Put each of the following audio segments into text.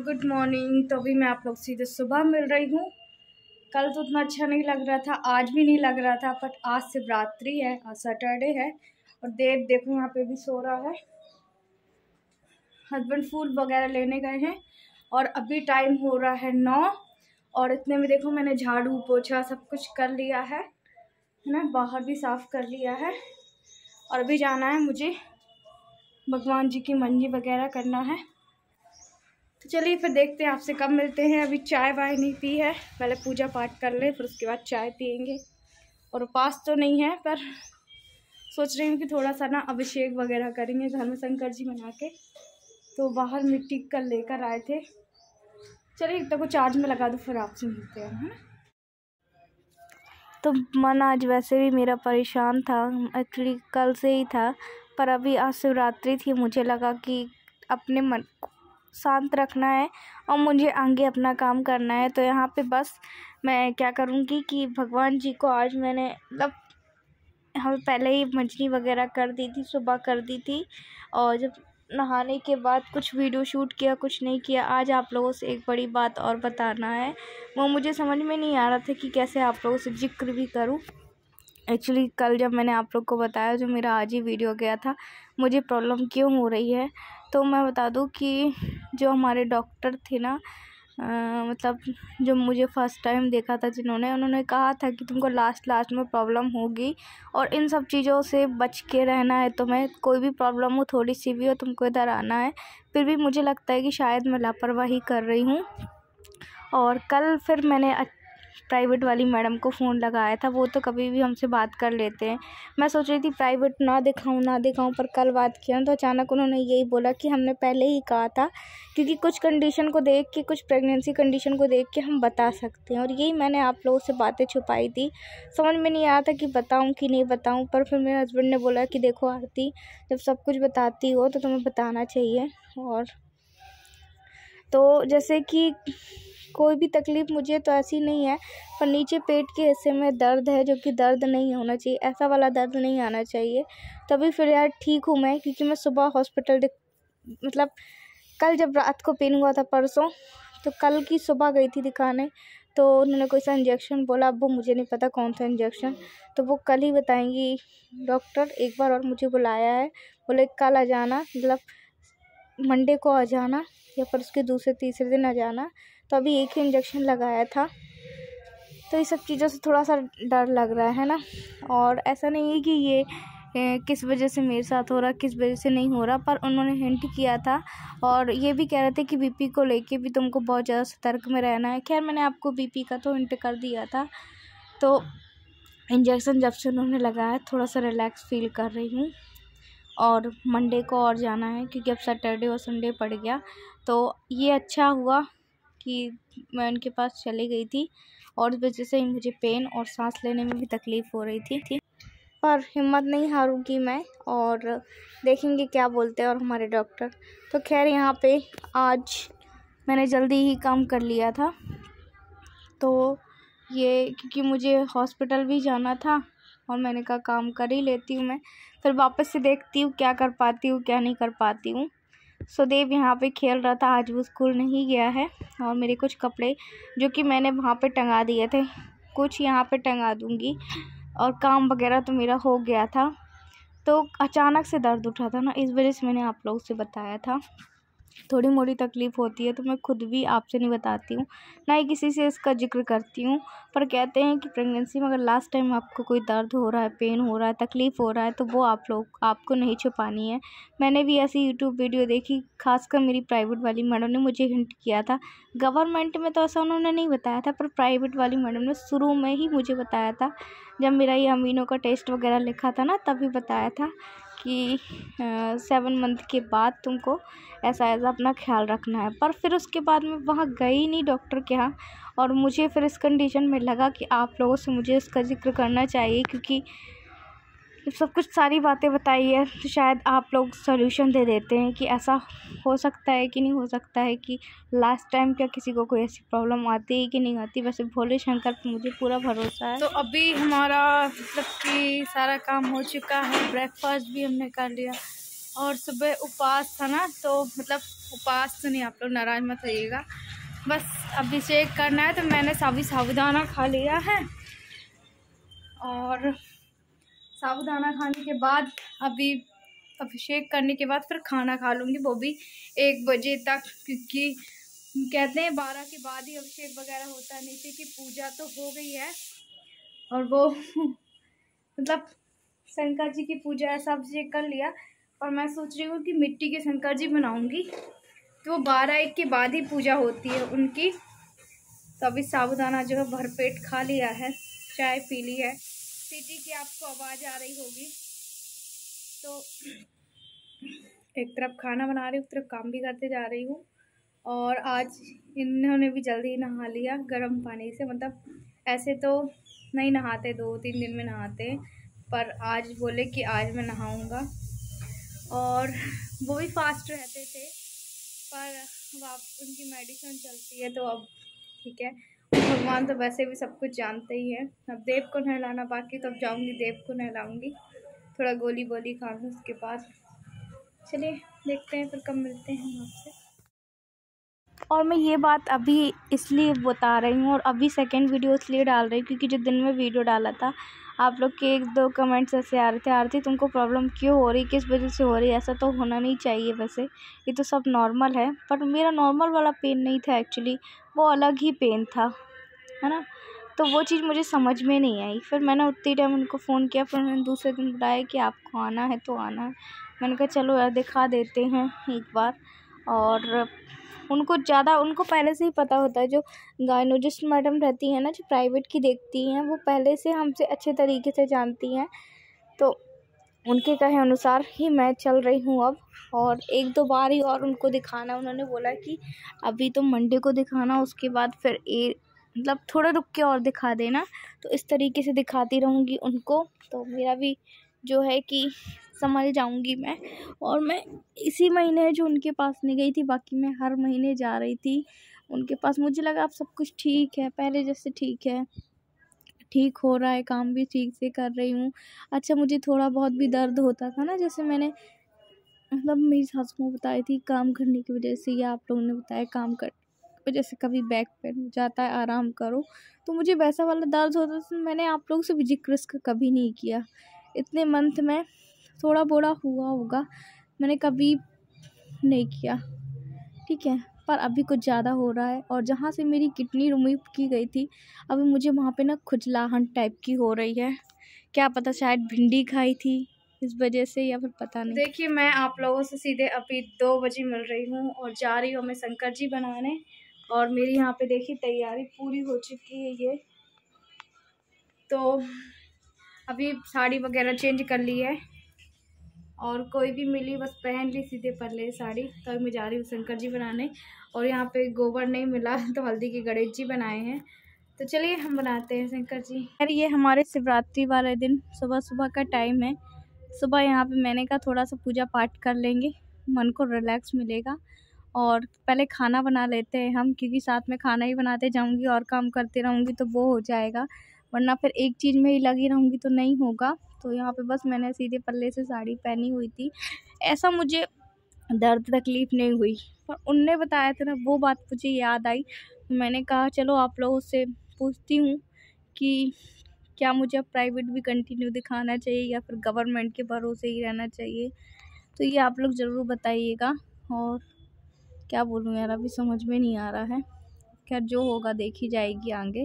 Good morning. तो अभी मैं आप लोग सीधे सुबह मिल रही हूँ। कल तो उतना अच्छा नहीं लग रहा था, आज भी नहीं लग रहा था, बट आज शिवरात्रि है, आज सैटरडे है और देव देखो यहाँ पे भी सो रहा है। हस्बैंड फूल वगैरह लेने गए हैं और अभी टाइम हो रहा है 9 और इतने में देखो मैंने झाड़ू पोछा सब कुछ कर लिया है ना, बाहर भी साफ़ कर लिया है और अभी जाना है मुझे भगवान जी की मंजी वगैरह करना है। तो चलिए फिर देखते हैं आपसे कब मिलते हैं। अभी चाय वाय नहीं पी है, पहले पूजा पाठ कर ले फिर उसके बाद चाय पियेंगे। और उपास तो नहीं है पर सोच रही हूँ कि थोड़ा सा ना अभिषेक वगैरह करेंगे घर में शंकर जी बना के। तो बाहर मिट्टी कल लेकर आए थे। चलिए एक को चार्ज में लगा दो फिर आपसे मिलते हैं, है ना। तो मन आज वैसे भी मेरा परेशान था, एक्चुअली कल से ही था, पर अभी आज शिवरात्रि थी, मुझे लगा कि अपने मन शांत रखना है और मुझे आगे अपना काम करना है। तो यहाँ पे बस मैं क्या करूँगी कि भगवान जी को आज मैंने मतलब हम पहले ही मंजनी वगैरह कर दी थी, सुबह कर दी थी और जब नहाने के बाद कुछ वीडियो शूट किया, कुछ नहीं किया। आज आप लोगों से एक बड़ी बात और बताना है, वो मुझे समझ में नहीं आ रहा था कि कैसे आप लोगों से जिक्र भी करूं। एक्चुअली कल जब मैंने आप लोग को बताया जो मेरा आज ही वीडियो गया था, मुझे प्रॉब्लम क्यों हो रही है, तो मैं बता दूं कि जो हमारे डॉक्टर थे ना, मतलब जो मुझे फ़र्स्ट टाइम देखा था उन्होंने कहा था कि तुमको लास्ट में प्रॉब्लम होगी और इन सब चीज़ों से बच के रहना है। तो मैं कोई भी प्रॉब्लम हो, थोड़ी सी भी हो, तुमको इधर आना है। फिर भी मुझे लगता है कि शायद मैं लापरवाही कर रही हूँ। और कल फिर मैंने प्राइवेट वाली मैडम को फ़ोन लगाया था, वो तो कभी भी हमसे बात कर लेते हैं। मैं सोच रही थी प्राइवेट ना दिखाऊं, पर कल बात किया तो अचानक उन्होंने यही बोला कि हमने पहले ही कहा था, क्योंकि कुछ कंडीशन को देख के, कुछ प्रेगनेंसी कंडीशन को देख के हम बता सकते हैं। और यही मैंने आप लोगों से बातें छुपाई थी, समझ में नहीं आया था कि बताऊँ कि नहीं बताऊँ। पर फिर मेरे हस्बैंड ने बोला कि देखो आरती, जब सब कुछ बताती हो तो तुम्हें बताना चाहिए। और तो जैसे कि कोई भी तकलीफ़ मुझे तो ऐसी नहीं है, पर नीचे पेट के हिस्से में दर्द है, जो कि दर्द नहीं होना चाहिए, ऐसा वाला दर्द नहीं आना चाहिए। तभी फिर यार ठीक हूँ मैं, क्योंकि मैं सुबह हॉस्पिटल मतलब कल जब रात को पेन हुआ था परसों, तो कल की सुबह गई थी दिखाने। तो उन्होंने कोई सा इंजेक्शन बोला, अब वो मुझे नहीं पता कौन सा इंजेक्शन, तो वो कल ही बताएंगी डॉक्टर। एक बार और मुझे बुलाया है, बोले कल आ जाना, मतलब मंडे को आ जाना या फिर उसके दूसरे तीसरे दिन आ जाना। तो अभी एक ही इंजेक्शन लगाया था, तो ये सब चीज़ों से थोड़ा सा डर लग रहा है ना। और ऐसा नहीं है कि ये किस वजह से मेरे साथ हो रहा, किस वजह से नहीं हो रहा, पर उन्होंने हिंट किया था और ये भी कह रहे थे कि बीपी को लेके भी तुमको बहुत ज़्यादा सतर्क में रहना है। खैर मैंने आपको बीपी का तो हिंट कर दिया था। तो इंजेक्शन जब से उन्होंने लगाया थोड़ा सा रिलैक्स फील कर रही हूँ। और मंडे को और जाना है, क्योंकि अब सैटरडे और संडे पड़ गया। तो ये अच्छा हुआ कि मैं उनके पास चली गई थी और इस वजह से मुझे पेन और सांस लेने में भी तकलीफ़ हो रही थी। पर हिम्मत नहीं हारूंगी मैं, और देखेंगे क्या बोलते हैं और हमारे डॉक्टर। तो खैर यहाँ पे आज मैंने जल्दी ही काम कर लिया था, तो ये क्योंकि मुझे हॉस्पिटल भी जाना था और मैंने कहा काम कर ही लेती हूँ मैं, फिर वापस से देखती हूँ क्या कर पाती हूँ क्या नहीं कर पाती हूँ। सुदेव यहाँ पे खेल रहा था, आज वो स्कूल नहीं गया है। और मेरे कुछ कपड़े जो कि मैंने वहाँ पे टंगा दिए थे, कुछ यहाँ पे टंगा दूँगी। और काम वगैरह तो मेरा हो गया था, तो अचानक से दर्द उठा था ना, इस वजह से मैंने आप लोगों से बताया था। थोड़ी मोड़ी तकलीफ़ होती है तो मैं खुद भी आपसे नहीं बताती हूँ, ना ही किसी से इसका जिक्र करती हूँ। पर कहते हैं कि प्रेगनेंसी में अगर लास्ट टाइम आपको कोई दर्द हो रहा है, पेन हो रहा है, तकलीफ़ हो रहा है, तो वो आपको नहीं छुपानी है। मैंने भी ऐसी यूट्यूब वीडियो देखी, खासकर मेरी प्राइवेट वाली मैडम ने मुझे हिंट किया था। गवर्नमेंट में तो ऐसा उन्होंने नहीं बताया था, पर प्राइवेट वाली मैडम ने शुरू में ही मुझे बताया था, जब मेरा ये अमीनों का टेस्ट वगैरह लिखा था ना, तभी बताया था कि 7 मंथ के बाद तुमको ऐसा अपना ख्याल रखना है। पर फिर उसके बाद मैं वहाँ गई नहीं डॉक्टर के यहाँ, और मुझे फिर इस कंडीशन में लगा कि आप लोगों से मुझे इसका जिक्र करना चाहिए, क्योंकि जब सब कुछ सारी बातें बताई है तो शायद आप लोग सॉल्यूशन दे देते हैं कि ऐसा हो सकता है कि नहीं हो सकता है, कि लास्ट टाइम क्या किसी को कोई ऐसी प्रॉब्लम आती है कि नहीं आती। वैसे भोले शंकर पर मुझे पूरा भरोसा है। तो अभी हमारा मतलब कि सारा काम हो चुका है, ब्रेकफास्ट भी हमने कर लिया और सुबह उपवास था ना, तो मतलब उपवास तो नहीं, आप लोग नाराज़ मत होइएगा, बस अभिषेक करना है। तो मैंने साबूदाना खा लिया है और साबूदाना खाने के बाद अभी अभिषेक करने के बाद फिर खाना खा लूँगी, वो भी 1 बजे तक, क्योंकि कहते हैं 12 के बाद ही अभिषेक वगैरह होता है। नीचे की पूजा तो हो गई है और वो मतलब शंकर जी की पूजा ऐसा अभिषेक कर लिया, और मैं सोच रही हूँ कि मिट्टी के शंकर जी बनाऊँगी, तो वो 12-1 के बाद ही पूजा होती है उनकी। तो अभी साबूदाना जो है भरपेट खा लिया है, चाय पी ली है। सीटी की आपको आवाज़ आ रही होगी। तो एक तरफ खाना बना रही हूँ, एक तरफ काम भी करते जा रही हूँ। और आज इन्होंने भी जल्दी नहा लिया गर्म पानी से, मतलब ऐसे तो नहीं नहाते, 2-3 दिन में नहाते हैं, पर आज बोले कि आज मैं नहाऊँगा। और वो भी फास्ट रहते थे, पर अब आप उनकी मेडिसिन चलती है तो अब ठीक है। भगवान तो वैसे भी सब कुछ जानते ही हैं। अब देव को नहलाना बाकी, तो अब जाऊँगी देव को नहलाऊँगी, थोड़ा गोली बोली खा लूँ उसके बाद। चलिए देखते हैं फिर कब मिलते हैं हम आपसे। और मैं ये बात अभी इसलिए बता रही हूँ और अभी सेकंड वीडियो इसलिए डाल रही हूँ क्योंकि जो दिन में वीडियो डाला था, आप लोग के 1-2 कमेंट्स ऐसे आ रहे थे, आरती तुमको प्रॉब्लम क्यों हो रही, किस वजह से हो रही है, ऐसा तो होना नहीं चाहिए, वैसे ये तो सब नॉर्मल है। पर मेरा नॉर्मल वाला पेन नहीं था एक्चुअली, वो अलग ही पेन था, है ना। तो वो चीज़ मुझे समझ में नहीं आई। फिर मैंने उतनी टाइम उनको फ़ोन किया, फिर उन्होंने दूसरे दिन बताया कि आपको आना है तो आना है। मैंने कहा चलो यार दिखा देते हैं एक बार। और उनको पहले से ही पता होता है, जो गायनोलॉजिस्ट मैडम रहती हैं ना, जो प्राइवेट की देखती हैं, वो पहले से हमसे अच्छे तरीके से जानती हैं। तो उनके कहे अनुसार ही मैं चल रही हूँ अब। और 1-2 बार ही और उनको दिखाना, उन्होंने बोला कि अभी तो मंडे को दिखाना, उसके बाद फिर मतलब थोड़ा रुक के और दिखा देना। तो इस तरीके से दिखाती रहूँगी उनको, तो मेरा भी जो है कि संभल जाऊँगी मैं। और मैं इसी महीने जो उनके पास नहीं गई थी, बाकी मैं हर महीने जा रही थी उनके पास। मुझे लगा अब सब कुछ ठीक है, पहले जैसे ठीक है, ठीक हो रहा है, काम भी ठीक से कर रही हूँ। अच्छा, मुझे थोड़ा बहुत भी दर्द होता था ना, जैसे मैंने मतलब मेरी सासू माँ बताई थी, काम करने की वजह से, या आप लोगों ने बताया काम कर वजह से कभी बैक पेन हो जाता है, आराम करो, तो मुझे वैसा वाला दर्द होता था। मैंने आप लोगों से भी जिक्र इसका कभी नहीं किया। इतने मंथ में थोड़ा बोड़ा हुआ होगा, मैंने कभी नहीं किया, ठीक है। पर अभी कुछ ज़्यादा हो रहा है, और जहाँ से मेरी किडनी रिमूव की गई थी, अभी मुझे वहाँ पे ना खुजलाहट टाइप की हो रही है। क्या पता शायद भिंडी खाई थी इस वजह से, या फिर पता नहीं। देखिए मैं आप लोगों से सीधे अभी 2 बजे मिल रही हूँ और जा रही हूँ मैं शंकर जी बनाने। और मेरी यहाँ पे देखिए तैयारी पूरी हो चुकी है। ये तो अभी साड़ी वगैरह चेंज कर ली है, और कोई भी मिली बस पहन ली सीधे पल्ले साड़ी। तो मैं जा रही हूँ शंकर जी बनाने, और यहाँ पे गोबर नहीं मिला तो हल्दी के गणेश जी बनाए हैं। तो चलिए हम बनाते हैं शंकर जी। यार ये हमारे शिवरात्रि वाले दिन सुबह सुबह का टाइम है। सुबह यहाँ पे मैंने कहा थोड़ा सा पूजा पाठ कर लेंगे, मन को रिलैक्स मिलेगा। और पहले खाना बना लेते हैं हम, क्योंकि साथ में खाना ही बनाते जाऊँगी और काम करते रहूँगी तो वो हो जाएगा, वरना फिर एक चीज़ में ही लगी रहूँगी तो नहीं होगा। तो यहाँ पे बस मैंने सीधे पल्ले से साड़ी पहनी हुई थी, ऐसा मुझे दर्द तकलीफ़ नहीं हुई। पर उनने बताया था ना, वो बात मुझे याद आई। मैंने कहा चलो आप लोगों से पूछती हूँ कि क्या मुझे अब प्राइवेट भी कंटिन्यू दिखाना चाहिए या फिर गवर्नमेंट के भरोसे ही रहना चाहिए। तो ये आप लोग ज़रूर बताइएगा। और क्या बोलूँ यार, अभी समझ में नहीं आ रहा है। खैर जो होगा देखी जाएगी आगे।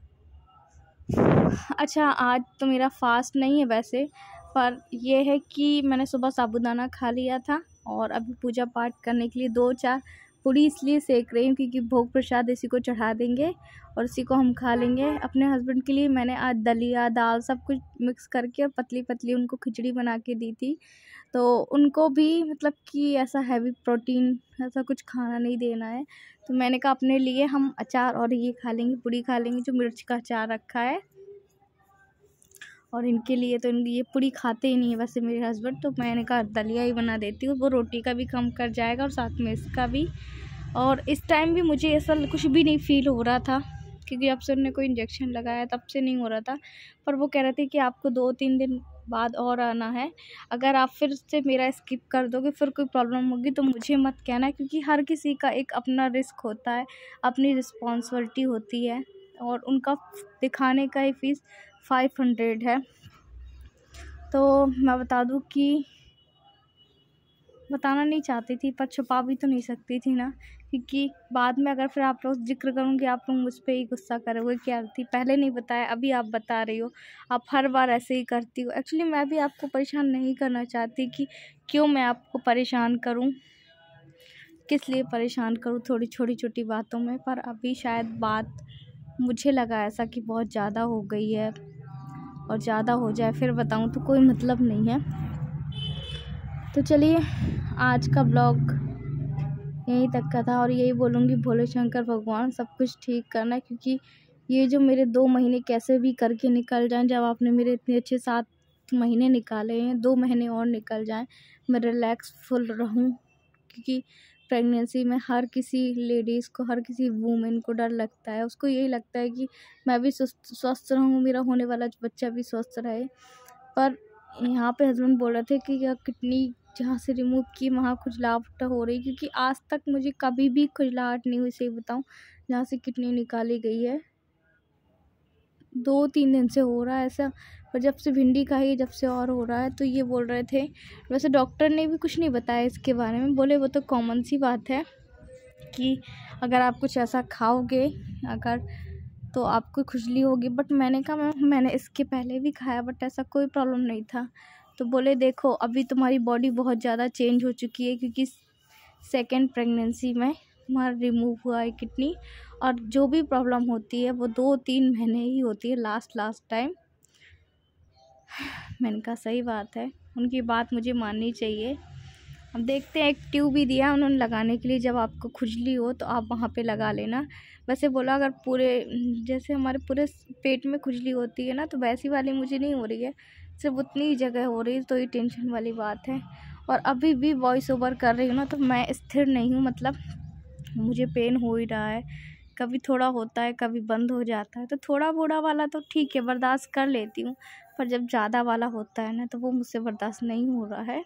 अच्छा, आज तो मेरा फास्ट नहीं है वैसे, पर यह है कि मैंने सुबह साबूदाना खा लिया था, और अभी पूजा पाठ करने के लिए 2-4 पूड़ी इसलिए सेक रही हूँ क्योंकि भोग प्रसाद इसी को चढ़ा देंगे और इसी को हम खा लेंगे। अपने हस्बैंड के लिए मैंने आज दलिया दाल सब कुछ मिक्स करके और पतली पतली उनको खिचड़ी बना के दी थी। तो उनको भी मतलब कि ऐसा हैवी प्रोटीन ऐसा कुछ खाना नहीं देना है। तो मैंने कहा अपने लिए हम अचार और ये खा लेंगे, पूड़ी खा लेंगे, जो मिर्च का अचार रखा है। और इनके लिए तो ये पूड़ी खाते ही नहीं है वैसे मेरे हस्बैंड, तो मैंने कहा दलिया ही बना देती हूँ, वो रोटी का भी कम कर जाएगा और साथ में इसका भी। और इस टाइम भी मुझे ऐसा कुछ भी नहीं फ़ील हो रहा था, क्योंकि अब से उन्होंने कोई इंजेक्शन लगाया तब से नहीं हो रहा था। पर वो कह रहे थे कि आपको 2-3 दिन बाद और आना है। अगर आप फिर से मेरा स्किप कर दोगे, फिर कोई प्रॉब्लम होगी तो मुझे मत कहना, क्योंकि हर किसी का एक अपना रिस्क होता है, अपनी रिस्पॉन्सिबिलिटी होती है। और उनका दिखाने का ही फ़ीस 500 है। तो मैं बता दूं कि बताना नहीं चाहती थी, पर छुपा भी तो नहीं सकती थी ना, क्योंकि बाद में अगर फिर आप लोग ज़िक्र करूँगी, आप लोग मुझ पे ही गुस्सा करोगे कि आरती पहले नहीं बताया, अभी आप बता रही हो, आप हर बार ऐसे ही करती हो। एक्चुअली मैं भी आपको परेशान नहीं करना चाहती कि क्यों मैं आपको परेशान करूँ, किस लिए परेशान करूँ थोड़ी छोटी छोटी बातों में। पर अभी शायद बात मुझे लगा ऐसा कि बहुत ज़्यादा हो गई है, और ज़्यादा हो जाए फिर बताऊँ तो कोई मतलब नहीं है। तो चलिए, आज का ब्लॉग यहीं तक का था, और यही बोलूँगी भोले शंकर भगवान सब कुछ ठीक करना, क्योंकि ये जो मेरे 2 महीने कैसे भी करके निकल जाएं, जब आपने मेरे इतने अच्छे 7 महीने निकाले हैं, 2 महीने और निकल जाएं, मैं रिलैक्सफुल रहूं। क्योंकि प्रेगनेंसी में हर किसी लेडीज़ को, हर किसी वूमेन को डर लगता है, उसको यही लगता है कि मैं भी स्वस्थ रहूँ, मेरा होने वाला बच्चा भी स्वस्थ रहे। पर यहाँ पे हस्बैंड बोल रहे थे कि किडनी जहाँ से रिमूव की वहाँ खुजलाहट हो रही, क्योंकि आज तक मुझे कभी भी खुजलाहट नहीं हुई, सही बताऊँ, जहाँ से किडनी निकाली गई है। 2-3 दिन से हो रहा है ऐसा, पर जब से भिंडी खाई जब से और हो रहा है। तो ये बोल रहे थे, वैसे डॉक्टर ने भी कुछ नहीं बताया इसके बारे में, बोले वो तो कॉमन सी बात है कि अगर आप कुछ ऐसा खाओगे अगर तो आपको खुजली होगी। बट मैंने कहा मैंने इसके पहले भी खाया, बट ऐसा कोई प्रॉब्लम नहीं था। तो बोले देखो अभी तुम्हारी बॉडी बहुत ज़्यादा चेंज हो चुकी है, क्योंकि सेकेंड प्रेगनेंसी में तुम्हारा रिमूव हुआ है किडनी, और जो भी प्रॉब्लम होती है वो 2-3 महीने ही होती है लास्ट टाइम। मैंने कहा सही बात है, उनकी बात मुझे माननी चाहिए। अब देखते हैं, एक ट्यूब भी दिया उन्होंने लगाने के लिए, जब आपको खुजली हो तो आप वहाँ पे लगा लेना। वैसे बोला अगर पूरे जैसे हमारे पूरे पेट में खुजली होती है ना, तो वैसी वाली मुझे नहीं हो रही है, सिर्फ उतनी ही जगह हो रही है, तो ये टेंशन वाली बात है। और अभी भी वॉइस ओवर कर रही हूँ ना, तो मैं स्थिर नहीं हूँ, मतलब मुझे पेन हो ही रहा है, कभी थोड़ा होता है कभी बंद हो जाता है। तो थोड़ा बूढ़ा वाला तो ठीक है, बर्दाश्त कर लेती हूँ, पर जब ज़्यादा वाला होता है ना तो वो मुझसे बर्दाश्त नहीं हो रहा है।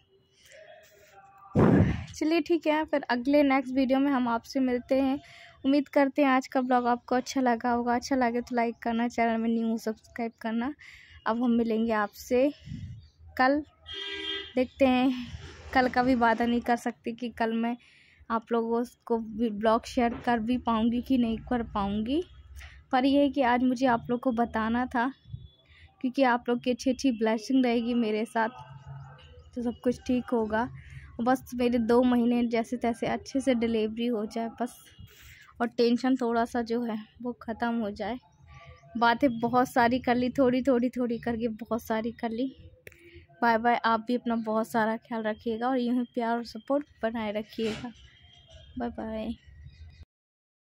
चलिए ठीक है, फिर अगले नेक्स्ट वीडियो में हम आपसे मिलते हैं। उम्मीद करते हैं आज का ब्लॉग आपको अच्छा लगा होगा, अच्छा लगे तो लाइक करना, चैनल में न्यू सब्सक्राइब करना। अब हम मिलेंगे आपसे कल, देखते हैं, कल का भी वादा नहीं कर सकती कि कल मैं आप लोगों को भी ब्लॉग शेयर कर भी पाऊँगी कि नहीं कर पाऊँगी। पर यह है कि आज मुझे आप लोग को बताना था, क्योंकि आप लोग की अच्छी ब्लेसिंग रहेगी मेरे साथ तो सब कुछ ठीक होगा। बस मेरे 2 महीने जैसे तैसे अच्छे से डिलीवरी हो जाए बस, और टेंशन थोड़ा सा जो है वो ख़त्म हो जाए। बातें बहुत सारी कर ली, थोड़ी करके बहुत सारी कर ली। Bye bye. आप भी अपना बहुत सारा ख्याल रखिएगा, और यूँ ही प्यार और सपोर्ट बनाए रखिएगा। Bye bye.